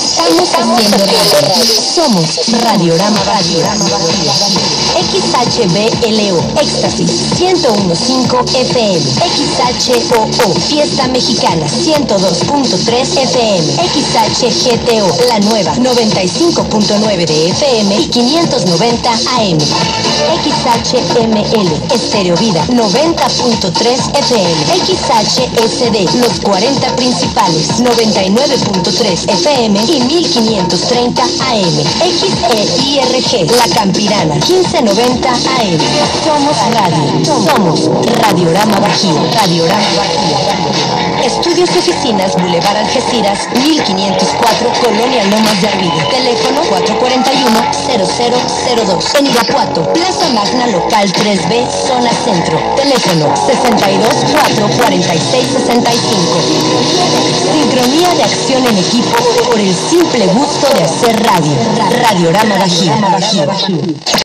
Estamos haciendo radio. Somos Radiorama Bajío. XHBLO, Éxtasis 101.5 FM. XHOO, Fiesta Mexicana 102.3 FM. XHGTO, La Nueva 95.9 de FM y 590 AM. XHML, Estéreo Vida 90.3 FM. XHSD, Los 40 Principales 99.3 FM y 1530 AM. XEIRG, La Campirana 1590 AM. Somos radio. Somos Radiorama Bajío. Radiorama Bajío. Estudios y oficinas Boulevard Algeciras 1504, Colonia Lomas de Arriba. Teléfono 441-0002. En Irapuato, Plaza Magna Local 3B, Zona Centro. Teléfono 62-446-65. Sincronía de acción en equipo por el simple gusto de hacer radio. Radiorama Bajío.